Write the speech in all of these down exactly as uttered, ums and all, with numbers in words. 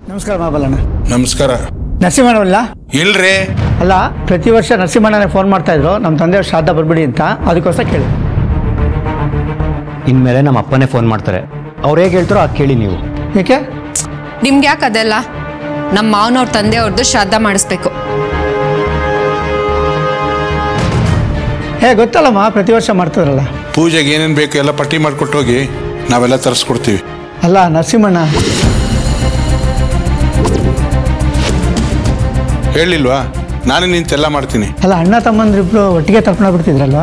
ನಮಸ್ಕಾರ ಮಾಬಲ್ಲಣ್ಣ. ನಮಸ್ಕಾರ. ನರಸಿಂಹಣ್ಣವಲ್ಲ? ಇಲ್ರಿ. ಅಲ್ಲ, ಪ್ರತಿ ವರ್ಷ ನರಸಿಂಹಣ್ಣನೇ ಫೋನ್ ಮಾಡ್ತಾ ಇದ್ರು ನಮ್ಮ ತಂದೆಯವ್ರ ಶ್ರಾದ್ದ ಬರ್ಬಿಡಿ ಅಂತ, ಅದಕ್ಕೋಸ್ಕರ ಕೇಳಿ. ಇನ್ಮೇಲೆ ನಮ್ಮ ಅಪ್ಪನೇ ಫೋನ್ ಮಾಡ್ತಾರೆ, ಅವ್ರು ಹೇಗೆ ಹೇಳ್ತಾರೋ ಅದು ಕೇಳಿ ನೀವು. ಏಕೆ? ನಿಮ್ಗೆ ಯಾಕೆ ಅದೆಲ್ಲ? ನಮ್ಮ ಮಾವನವ್ರ ತಂದೆಯವ್ರದ್ದು ಶ್ರಾದ್ದ ಮಾಡಿಸ್ಬೇಕು. ಹೇ ಗೊತ್ತಲ್ಲಮ್ಮ, ಪ್ರತಿ ವರ್ಷ ಮಾಡ್ತಿದ್ರಲ್ಲ. ಪೂಜೆಗೆ ಏನೇನು ಬೇಕು ಎಲ್ಲ ಪಟ್ಟಿ ಮಾಡಿಕೊಟ್ಟು ಹೋಗಿ, ನಾವೆಲ್ಲ ತರಿಸ್ಕೊಡ್ತೀವಿ. ಅಲ್ಲ ನರಸಿಂಹಣ್ಣ ಹೇಳಿಲ್ವಾ? ನಾನೇ ನಿಂತೆಲ್ಲ ಮಾಡ್ತೀನಿ. ಅಲ್ಲ, ಅಣ್ಣ ತಮ್ಮಂದ್ರಿಬ್ರು ಒಟ್ಟಿಗೆ ತರ್ಪಣ ಬಿಡ್ತಿದ್ರಲ್ವಾ?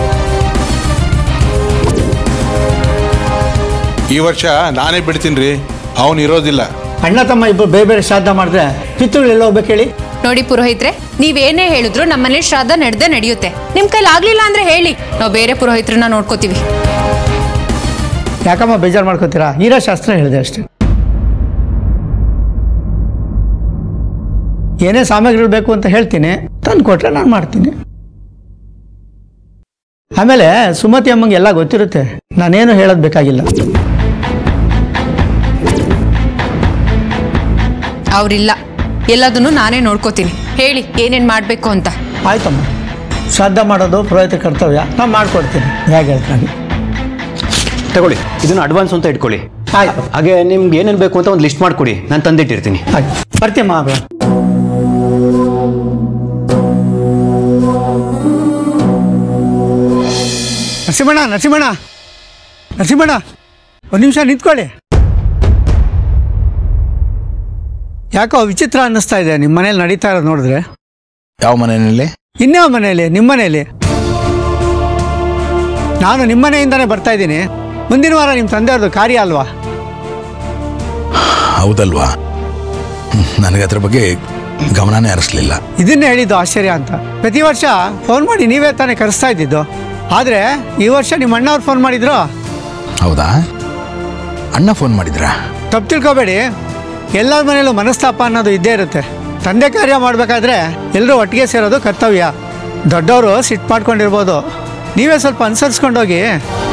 ಈ ವರ್ಷ ನಾನೇ ಬಿಡ್ತೀನಿ ರೀ, ಅವನು ಇರೋದಿಲ್ಲ. ಅಣ್ಣ ತಮ್ಮ ಇಬ್ಬರು ಬೇರೆ ಬೇರೆ ಶ್ರಾದ್ದ ಮಾಡಿದ್ರೆ ಪಿತೃಗಳು ಎಲ್ಲ ಹೋಗ್ಬೇಕು ಹೇಳಿ? ನೋಡಿ ಪುರೋಹಿತ್ರೆ, ನೀವೇನೇ ಹೇಳಿದ್ರು ನಮ್ಮನೇಲಿ ಶ್ರಾದ್ದ ನಡೆದೇ ನಡೆಯುತ್ತೆ. ನಿಮ್ ಕೈಲಿ ಆಗ್ಲಿಲ್ಲ ಅಂದ್ರೆ ಹೇಳಿ, ನಾವು ಬೇರೆ ಪುರೋಹಿತ್ರನ್ನ ನೋಡ್ಕೋತೀವಿ. ಯಾಕಮ್ಮ ಬೇಜಾರು ಮಾಡ್ಕೋತೀರಾ? ಹೀರಾಶಾಸ್ತ್ರ ಹೇಳಿದೆ ಅಷ್ಟೇ. ಏನೇ ಸಾಮಗ್ರಿಗಳು ಬೇಕು ಅಂತ ಹೇಳ್ತೀನಿ, ತಂದು ಕೊಟ್ರೆ ನಾನು ಮಾಡ್ತೀನಿ. ಆಮೇಲೆ ಸುಮತಿ ಅಮ್ಮಂಗೆ ಎಲ್ಲ ಗೊತ್ತಿರುತ್ತೆ, ನಾನೇನು ಹೇಳೋದು ಬೇಕಾಗಿಲ್ಲ. ಅವ್ರಿಲ್ಲ, ಎಲ್ಲದನ್ನು ನಾನೇ ನೋಡ್ಕೋತೀನಿ. ಹೇಳಿ ಏನೇನ್ ಮಾಡ್ಬೇಕು ಅಂತ. ಆಯ್ತಮ್ಮ, ಶ್ರಾದ್ದ ಮಾಡೋದು ಪುರೋಹಿತ ಕರ್ತವ್ಯ, ನಾನು ಮಾಡ್ಕೊಡ್ತೀನಿ. ಹೇಗೆ ಹೇಳ್ತೀನಿ ತಗೊಳ್ಳಿ, ಇದನ್ನು ಅಡ್ವಾನ್ಸ್ ಅಂತ ಇಟ್ಕೊಳ್ಳಿ. ಆಯ್ತು. ಹಾಗೆ ನಿಮ್ಗೆ ಏನೇನು ಬೇಕು ಅಂತ ಒಂದು ಲಿಸ್ಟ್ ಮಾಡಿಕೊಡಿ, ನಾನು ತಂದಿಟ್ಟಿರ್ತೀನಿ. ಆಯ್ತು, ಬರ್ತೀಯಮ್ಮ. ಅಬ್ಬ ನರಸಿಂಹಣ್ಣ ನರಸಿಂಹಣ್ಣ ನರಸಿಂಹಣ್ಣ ಒಂದು ನಿಮಿಷ ನಿಂತ್ಕೊಳ್ಳಿ. ಯಾಕೋ ವಿಚಿತ್ರ ಅನ್ನಿಸ್ತಾ ಇದೆ ನಿಮ್ಮ ಮನೇಲಿ ನಡೀತಾ ಇರೋದು ನೋಡಿದ್ರೆ. ಯಾವ ಮನೆಯಲ್ಲಿ? ಇನ್ಯಾವ ಮನೆಯಲ್ಲಿ? ನಿಮ್ಮ ಮನೆಯಲ್ಲಿ. ನಾನು ನಿಮ್ಮ ಮನೆಯಿಂದಾನೇ ಬರ್ತಾ ಇದ್ದೀನಿ. ಮುಂದಿನ ವಾರ ನಿಮ್ಮ ತಂದೆಯವ್ರದ್ದು ಕಾರ್ಯ ಅಲ್ವಾ? ಹೌದಲ್ವಾ? ನನಗೆ ಅದ್ರ ಬಗ್ಗೆ ಗಮನನೇ ಹರಿಸಲಿಲ್ಲ. ಇದನ್ನೇ ಹೇಳಿದ್ದು ಆಶ್ಚರ್ಯ ಅಂತ. ಪ್ರತಿ ವರ್ಷ ಫೋನ್ ಮಾಡಿ ನೀವೇ ತಾನೇ ಕರೆಸ್ತಾ ಇದ್ದಿದ್ದು, ಆದರೆ ಈ ವರ್ಷ ನಿಮ್ಮ ಅಣ್ಣವ್ರು ಫೋನ್ ಮಾಡಿದ್ರು. ಹೌದಾ? ಅಣ್ಣ ಫೋನ್ ಮಾಡಿದ್ರಾ? ತಪ್ಪು ತಿಳ್ಕೊಬೇಡಿ, ಎಲ್ಲರ ಮನೇಲೂ ಮನಸ್ತಾಪ ಅನ್ನೋದು ಇದ್ದೇ ಇರುತ್ತೆ. ತಂದೆ ಕಾರ್ಯ ಮಾಡಬೇಕಾದ್ರೆ ಎಲ್ಲರೂ ಒಟ್ಟಿಗೆ ಸೇರೋದು ಕರ್ತವ್ಯ. ದೊಡ್ಡವರು ಸಿಟ್ಟು ಮಾಡ್ಕೊಂಡಿರ್ಬೋದು, ನೀವೇ ಸ್ವಲ್ಪ ಅನುಸರಿಸ್ಕೊಂಡೋಗಿ.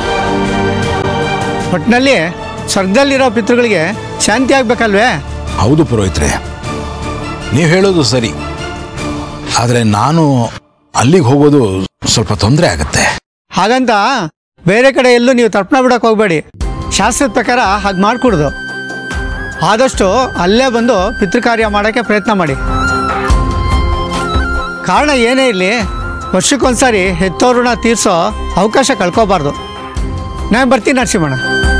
ಒಟ್ಟಿನಲ್ಲಿ ಸ್ವರ್ಗದಲ್ಲಿರೋ ಪಿತೃಗಳಿಗೆ ಶಾಂತಿ ಆಗ್ಬೇಕಲ್ವೇ? ಹೌದು ಪುರೋಹಿತ್ರೆ, ನೀವು ಹೇಳೋದು ಸರಿ. ಆದರೆ ನಾನು ಅಲ್ಲಿಗೆ ಹೋಗೋದು ಸ್ವಲ್ಪ ತೊಂದರೆ ಆಗತ್ತೆ. ಹಾಗಂತ ಬೇರೆ ಕಡೆ ಎಲ್ಲೂ ನೀವು ತರ್ಪಣ ಬಿಡೋಕೆ ಹೋಗಬೇಡಿ. ಶಾಸ್ತ್ರದ ಪ್ರಕಾರ ಹಾಗೆ ಮಾಡಿಕೊಡ್ದು. ಆದಷ್ಟು ಅಲ್ಲೇ ಬಂದು ಪಿತೃಕಾರ್ಯ ಮಾಡೋಕ್ಕೆ ಪ್ರಯತ್ನ ಮಾಡಿ. ಕಾರಣ ಏನೇ ಇರಲಿ, ವರ್ಷಕ್ಕೊಂದ್ಸಾರಿ ಹೆತ್ತೋರನ್ನ ತೀರಿಸೋ ಅವಕಾಶ ಕಳ್ಕೋಬಾರ್ದು. ನಾನು ಬರ್ತೀನಿ ನರಸಿಂಹಣ್ಣ.